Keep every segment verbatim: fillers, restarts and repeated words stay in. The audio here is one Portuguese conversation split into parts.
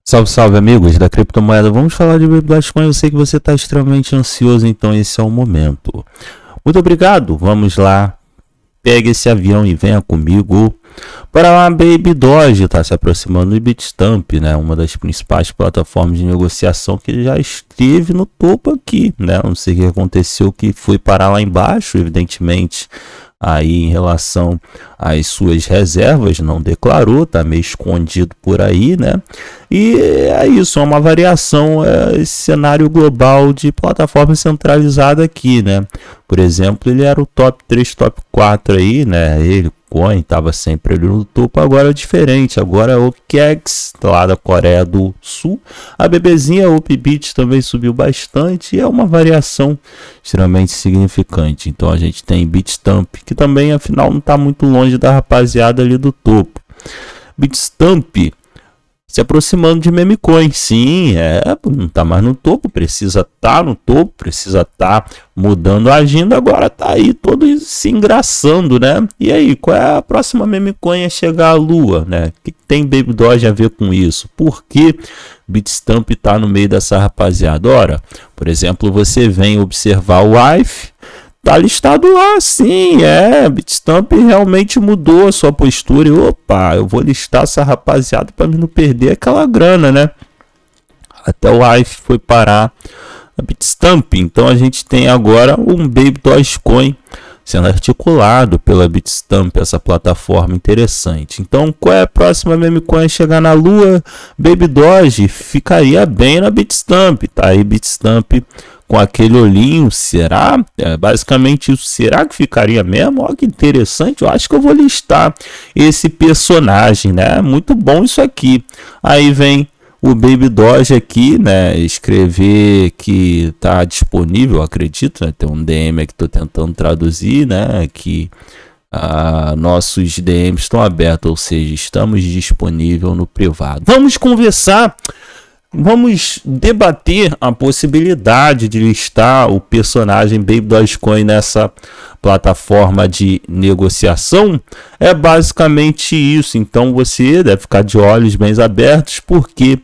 Salve, salve amigos da criptomoeda, vamos falar de Bitcoin. Eu sei que você está extremamente ansioso, então esse é o momento. Muito obrigado, vamos lá, pegue esse avião e venha comigo para lá. Baby Doge está se aproximando do Bitstamp, né? Uma das principais plataformas de negociação que já esteve no topo aqui, né? Não sei o que aconteceu, que foi parar lá embaixo, evidentemente. Aí em relação às suas reservas, não declarou, tá meio escondido por aí, né? E é isso, é uma variação, é esse cenário global de plataforma centralizada aqui, né? Por exemplo, ele era o top três, top quatro aí, né? Ele, Coin, estava sempre ali no topo, agora é diferente, agora é o O K E X, lá da Coreia do Sul. A bebezinha Upbit também subiu bastante e é uma variação extremamente significante. Então a gente tem Bitstamp, que também afinal não está muito longe da rapaziada ali do topo. Bitstamp se aproximando de meme coin, sim, é, não tá mais no topo, precisa estar tá no topo, precisa estar tá mudando a agenda, agora tá aí todo se engraçando, né? E aí, qual é a próxima meme coin a chegar à lua, né? O que tem Baby Doge a ver com isso? Por que Bitstamp tá no meio dessa rapaziada? Ora, por exemplo, você vem observar o W I F, tá listado lá, sim, é, Bitstamp realmente mudou a sua postura e, opa, eu vou listar essa rapaziada para não perder aquela grana, né? Até o W I F foi parar a Bitstamp, então a gente tem agora um Baby Dogecoin sendo articulado pela Bitstamp, essa plataforma interessante. Então, qual é a próxima meme coin a chegar na lua? Baby Doge ficaria bem na Bitstamp, tá aí Bitstamp com aquele olhinho, será? É basicamente isso, será que ficaria mesmo? Olha que interessante, eu acho que eu vou listar esse personagem, né? Muito bom isso aqui. Aí vem o Baby Doge aqui, né? Escrever que tá disponível, acredito, né? Tem um D M aqui que tô tentando traduzir, né? Que ah, nossos D Ms estão abertos, ou seja, estamos disponível no privado. Vamos conversar. Vamos debater a possibilidade de listar o personagem Baby Dogecoin nessa plataforma de negociação. É basicamente isso. Então você deve ficar de olhos bem abertos, porque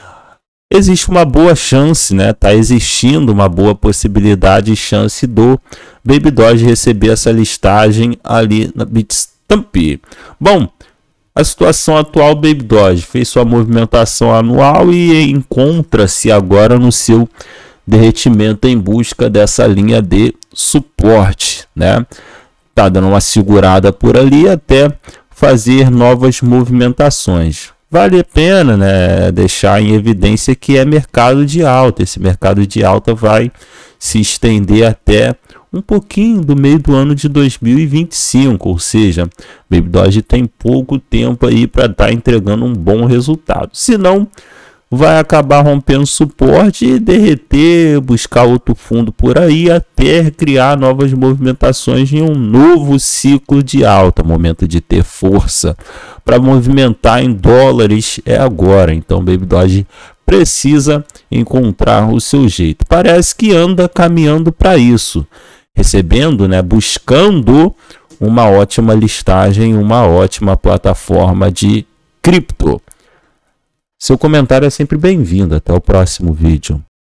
existe uma boa chance, né? Tá existindo uma boa possibilidade e chance do Baby Doge receber essa listagem ali na Bitstamp. Bom, a situação atual, Baby Doge fez sua movimentação anual e encontra-se agora no seu derretimento em busca dessa linha de suporte, né? Tá dando uma segurada por ali até fazer novas movimentações. Vale a pena, né, deixar em evidência que é mercado de alta. Esse mercado de alta vai se estender até um pouquinho do meio do ano de dois mil e vinte e cinco, ou seja, Baby Doge tem pouco tempo aí para estar tá entregando um bom resultado. Senão, vai acabar rompendo suporte e derreter, buscar outro fundo por aí até criar novas movimentações em um novo ciclo de alta. Momento de ter força para movimentar em dólares é agora. Então, Baby Doge precisa encontrar o seu jeito. Parece que anda caminhando para isso, recebendo, né, buscando uma ótima listagem, uma ótima plataforma de cripto. Seu comentário é sempre bem-vindo. Até o próximo vídeo.